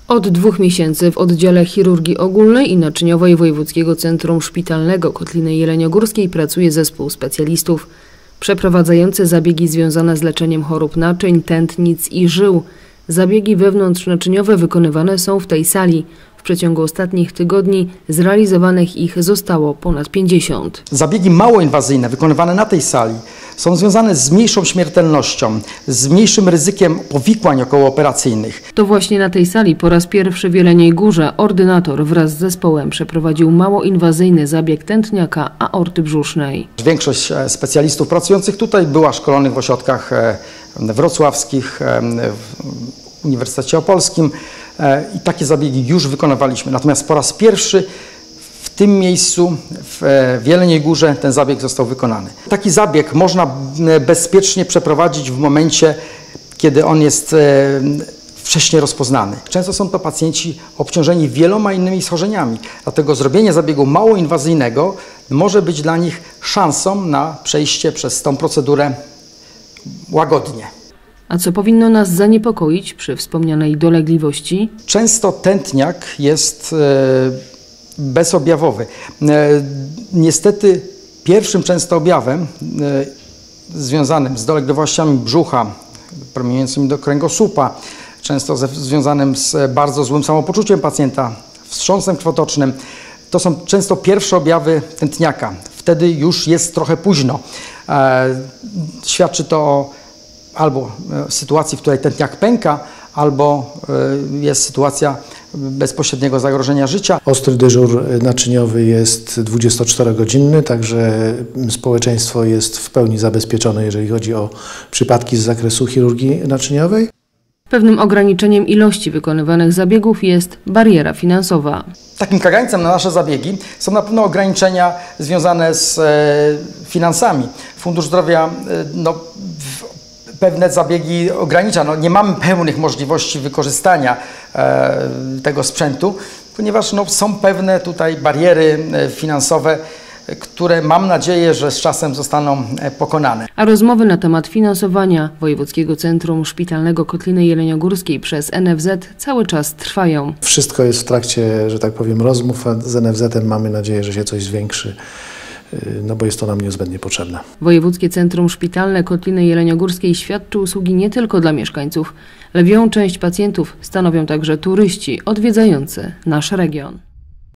Od 2 miesięcy w oddziale chirurgii ogólnej i naczyniowej Wojewódzkiego Centrum Szpitalnego Kotliny Jeleniogórskiej pracuje zespół specjalistów przeprowadzający zabiegi związane z leczeniem chorób naczyń, tętnic i żył. Zabiegi wewnątrznaczyniowe wykonywane są w tej sali. W przeciągu ostatnich tygodni zrealizowanych ich zostało ponad 50. Zabiegi małoinwazyjne wykonywane na tej sali są związane z mniejszą śmiertelnością, z mniejszym ryzykiem powikłań okołooperacyjnych. To właśnie na tej sali po raz pierwszy w Jeleniej Górze ordynator wraz z zespołem przeprowadził małoinwazyjny zabieg tętniaka aorty brzusznej. Większość specjalistów pracujących tutaj była szkolonych w ośrodkach wrocławskich, w Uniwersytecie Opolskim i takie zabiegi już wykonywaliśmy. Natomiast po raz pierwszy w tym miejscu, w Jeleniej Górze, ten zabieg został wykonany. Taki zabieg można bezpiecznie przeprowadzić w momencie, kiedy on jest wcześniej rozpoznany. Często są to pacjenci obciążeni wieloma innymi schorzeniami, dlatego zrobienie zabiegu małoinwazyjnego może być dla nich szansą na przejście przez tą procedurę łagodnie. A co powinno nas zaniepokoić przy wspomnianej dolegliwości? Często tętniak jest bezobjawowy. Niestety pierwszym często objawem związanym z dolegliwościami brzucha, promieniującymi do kręgosłupa, często związanym z bardzo złym samopoczuciem pacjenta, wstrząsem krwotocznym, to są często pierwsze objawy tętniaka. Wtedy już jest trochę późno. Świadczy to o albo sytuacji, w której tętniak pęka, albo jest sytuacja bezpośredniego zagrożenia życia. Ostry dyżur naczyniowy jest 24-godzinny, także społeczeństwo jest w pełni zabezpieczone, jeżeli chodzi o przypadki z zakresu chirurgii naczyniowej. Pewnym ograniczeniem ilości wykonywanych zabiegów jest bariera finansowa. Takim kagańcem na nasze zabiegi są na pewno ograniczenia związane z finansami. Fundusz Zdrowia pewne zabiegi ogranicza. Nie mamy pełnych możliwości wykorzystania tego sprzętu, ponieważ są pewne tutaj bariery finansowe, które mam nadzieję, że z czasem zostaną pokonane. A rozmowy na temat finansowania Wojewódzkiego Centrum Szpitalnego Kotliny Jeleniogórskiej przez NFZ cały czas trwają. Wszystko jest w trakcie, że tak powiem, rozmów, a z NFZ-em mamy nadzieję, że się coś zwiększy, bo jest to nam niezbędnie potrzebne. Wojewódzkie Centrum Szpitalne Kotliny Jeleniogórskiej świadczy usługi nie tylko dla mieszkańców. Lwią część pacjentów stanowią także turyści odwiedzający nasz region.